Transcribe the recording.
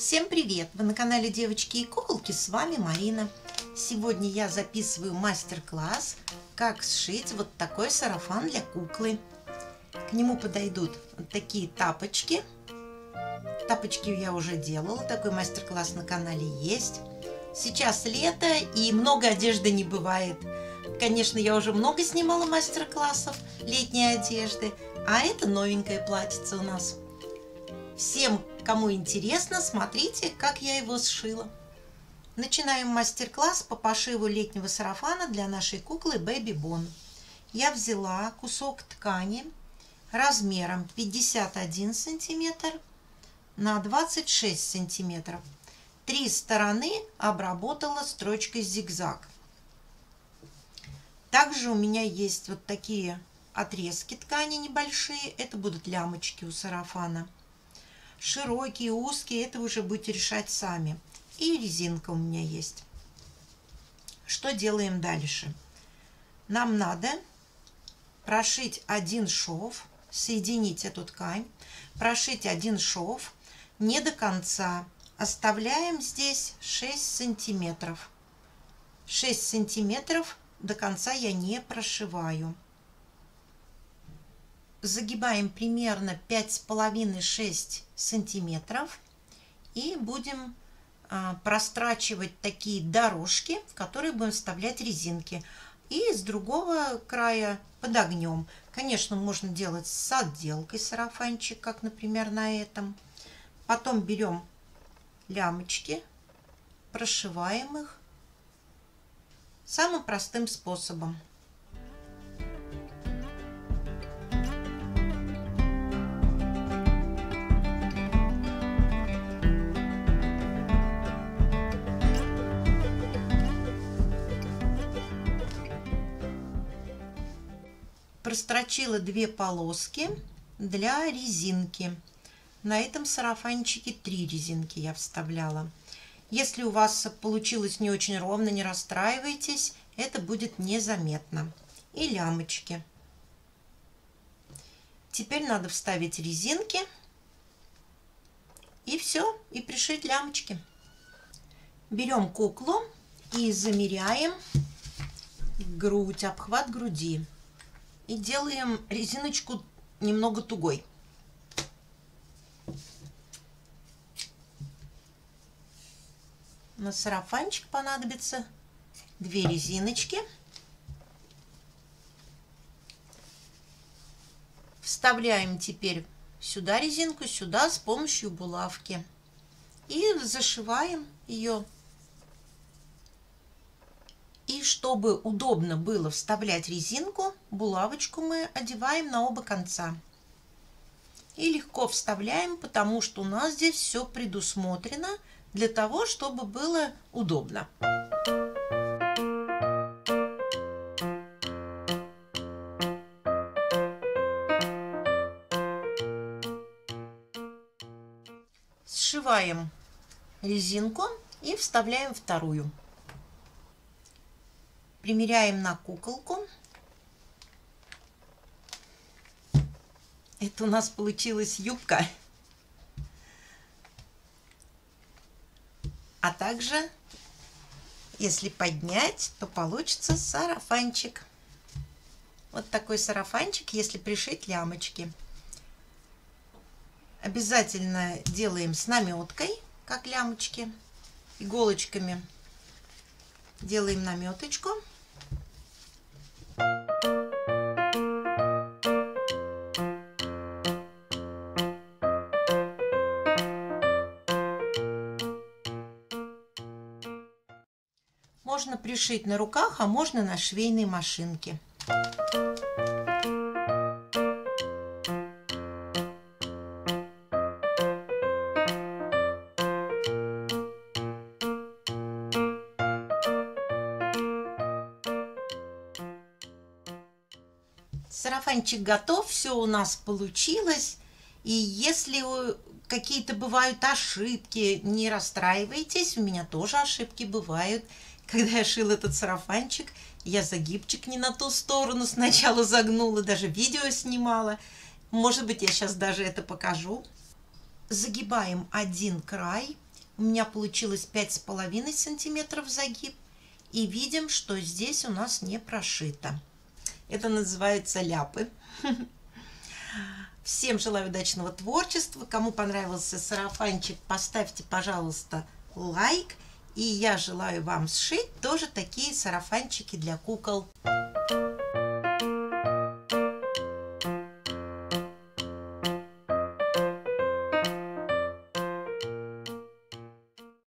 Всем привет! Вы на канале Девочки и Куколки, с вами Марина. Сегодня я записываю мастер-класс, как сшить вот такой сарафан для куклы. К нему подойдут вот такие тапочки. Тапочки я уже делала, такой мастер-класс на канале есть. Сейчас лето и много одежды не бывает. Конечно, я уже много снимала мастер-классов летней одежды, а это новенькое платьице у нас. Всем, кому интересно, смотрите, как я его сшила. Начинаем мастер-класс по пошиву летнего сарафана для нашей куклы Baby Bon. Я взяла кусок ткани размером 51 сантиметр на 26 сантиметров. Три стороны обработала строчкой зигзаг. Также у меня есть вот такие отрезки ткани небольшие. Это будут лямочки у сарафана. Широкие, узкие, это вы уже будете решать сами. И резинка у меня есть. Что делаем дальше? Нам надо прошить один шов, соединить эту ткань, прошить один шов не до конца. Оставляем здесь 6 сантиметров. 6 сантиметров до конца я не прошиваю. Загибаем примерно 5,5-6 сантиметров и будем прострачивать такие дорожки, в которые будем вставлять резинки. И с другого края подогнем. Конечно, можно делать с отделкой сарафанчик, как, например, на этом. Потом берем лямочки, прошиваем их самым простым способом. Прострочила 2 полоски для резинки. На этом сарафанчике 3 резинки я вставляла. Если у вас получилось не очень ровно, не расстраивайтесь, это будет незаметно. И лямочки. Теперь надо вставить резинки и все, и пришить лямочки. Берем куклу и замеряем грудь, обхват груди. И делаем резиночку немного тугой. На сарафанчик понадобится 2 резиночки. Вставляем теперь сюда резинку, сюда с помощью булавки. И зашиваем ее. И чтобы удобно было вставлять резинку, булавочку мы одеваем на оба конца. И легко вставляем, потому что у нас здесь все предусмотрено для того, чтобы было удобно. Сшиваем резинку и вставляем вторую. Примеряем на куколку. Это у нас получилась юбка. А также, если поднять, то получится сарафанчик. Вот такой сарафанчик, если пришить лямочки. Обязательно делаем с наметкой, как лямочки, иголочками. Делаем наметочку. Можно пришить на руках, а можно на швейной машинке. Сарафанчик готов, все у нас получилось. И если какие-то бывают ошибки, не расстраивайтесь, у меня тоже ошибки бывают. Когда я шила этот сарафанчик, я загибчик не на ту сторону сначала загнула, даже видео снимала. Может быть, я сейчас даже это покажу. Загибаем один край У меня получилось 5,5 сантиметров загиб. И видим, что здесь у нас не прошито. Это называется ляпы. Всем желаю удачного творчества. Кому понравился сарафанчик, поставьте, пожалуйста, лайк. И я желаю вам сшить тоже такие сарафанчики для кукол.